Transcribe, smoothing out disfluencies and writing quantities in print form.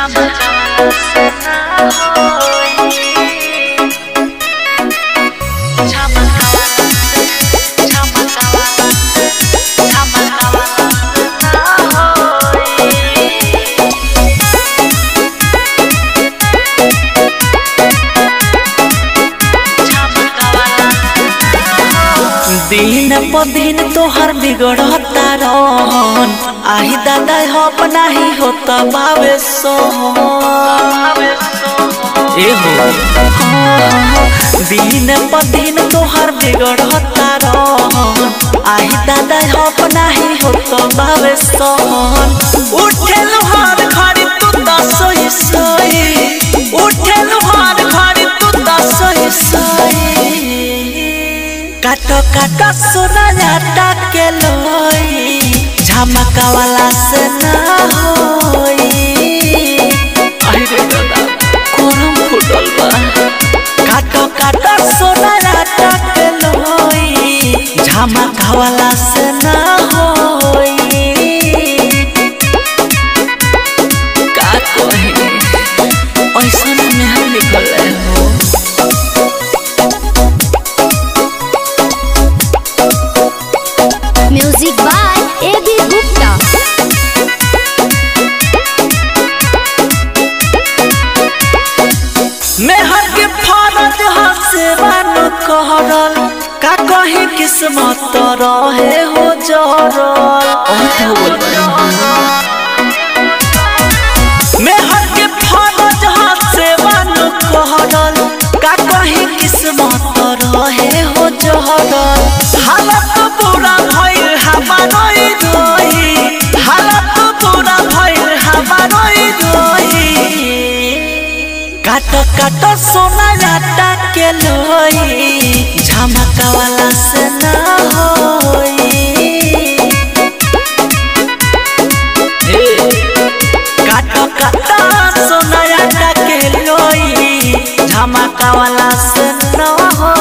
दिन प दिन तोहर बिगड़ता रहन आही दादा हप नाही होता बावे दिन प दिन तोहर बिगड़ता रहन आही दादा हप नाही होता बावे सोहन उठे लोहार खड़ी तू त सोई सोई उठे लोहार खड़ी तू त सोई सोई काटो काटो सोना जाटा के लोई झमका वाला से ना होई अरे दादा कोरम फुटल बा काटो काटो सोना जाटा के लोई झमका वाला से ना होई का कहे ऐसा में हम निकल हो म्यूजिक बाय ए.बी. गुप्ता। मेहर के फरज हसे बानो कहरल का कहे किस्मत रहे हो जरल मेहर के फरज हसे बानो कहरल का कहे किस्मत रहे हो जरल हालत बुरा भइल हमारोई रोई हालत बुरा भइल हमारोई रोई काटो काटो सोना जाटा के लोई झमका वाला से ना होई काटो काटो सोना जाटा के लोई झमका वाला से ना होई